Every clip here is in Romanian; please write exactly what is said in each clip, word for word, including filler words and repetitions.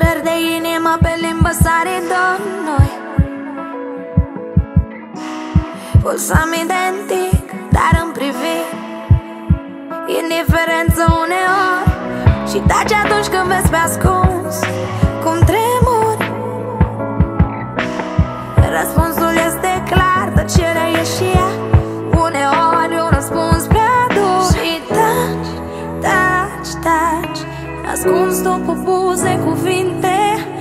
Dureri de inimă pe limbă sare doar noi. Pulsăm identic, dar în priviri indiferență uneori. Și taci atunci când vezi pe ascuns cum tremuri. Răspunsul este clar, tăcerea e și ea uneori un răspuns prea dur. Și taci, taci, taci, ascunzi după buze cuvinte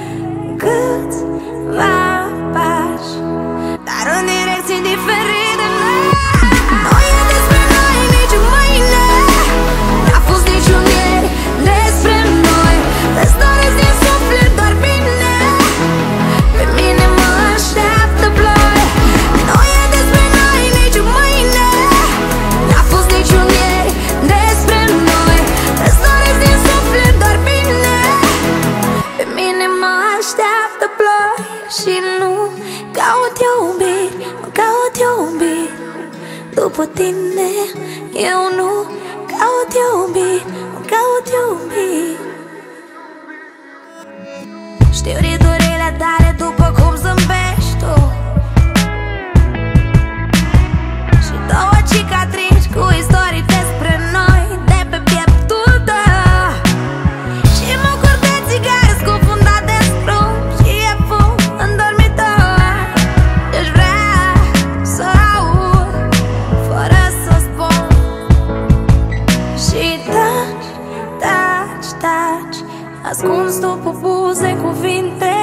câțiva pași, dar în direcții diferite. Nu e despre noi nici mâine, n-a fost niciun ieri despre noi. Îți doresc din suflet doar bine, pe mine mă așteaptă ploi. Nu e despre noi nici mâine, n-a fost niciun ieri despre noi. Îți doresc din suflet doar bine, pe mine mă așteaptă ploi. Și nu caut iubiri, mă caut iubiri după tine. Eu nu caut iubiri, mă caut iubiri. Știu riturile tale după cum zâmbești tu, și două cicatrici cu istorii despre noi de pe pieptul tău. Și mucuri de țigare scufundate în scrum și e fum în dormitor. Aș vrea să aud fără să spun. Și taci, taci, taci, ascunzi după buze cuvinte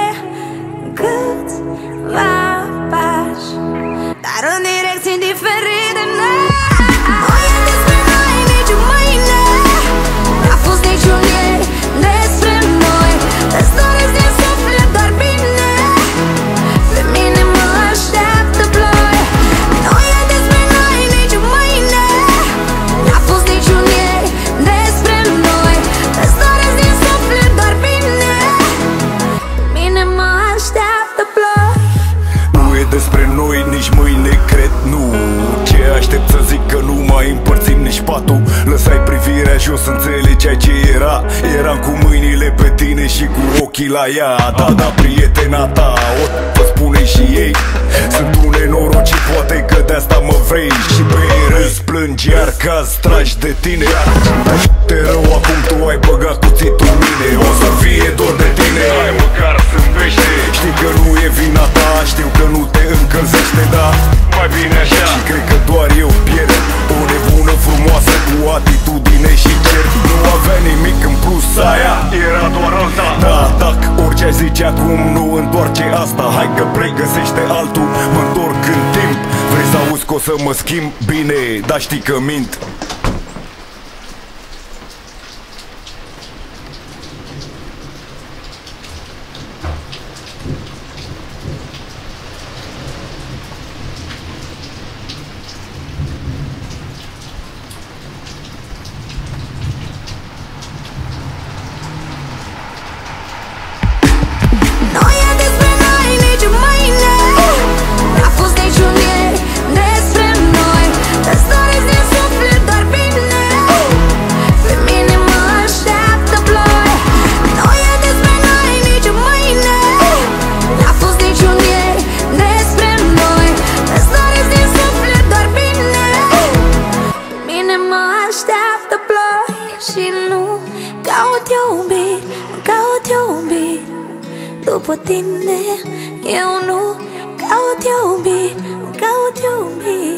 câțiva pași, dar în direcții diferite. Nu e despre noi nici mâine, n-a fost niciun ieri despre noi. Îți doresc din suflet doar bine, pe mine mă așteaptă ploi. Nu e despre noi nici mâine, n-a fost niciun ieri despre noi. Îți doresc din suflet doar bine, pe mine mă așteaptă ploi. Nu e despre noi nici mâine, cred, nu. Ce aștept să zic că nu mai împărțim nici patul. Lăsai privirea jos, înțelegeai ce era. Eram cu mâinile pe tine și cu ochii la ea. Da, da, prietena ta, o vă spune și ei. Sunt un nenorocit, poate că de asta mă vrei. Și pe ei râzi, plângi, iar caz tragi de tine. Dar te rău, acum tu ai băgat cuțitul în mine. O să fie dor de tine, hai măcar zâmbește. Știi că nu e vina ta, știu că nu te încălzește, da, mai bine așa. Și cred că doar eu pierd o nebună frumoasă cu atitudine și cer. Nu avea nimic în plus, aia era doar alta. Da, tac, orice ai zice acum nu întoarce asta. Hai că pregăsește altul, mă întorc în timp. Vrei să auzi că o să mă schimb? Bine, dar știi că mint. Nu e despre noi nici mâine, n-a fost niciun ieri despre noi. Îți doresc din suflet doar bine, pe mine mă așteaptă ploi. Nu e despre noi nici mâine, n-a fost niciun ieri despre noi. Îți doresc din suflet doar bine, pe mine mă așteaptă ploi. Și nu caut iubiri, mă caut iubiri după tine. Eu nu caut iubiri, mă caut iubiri.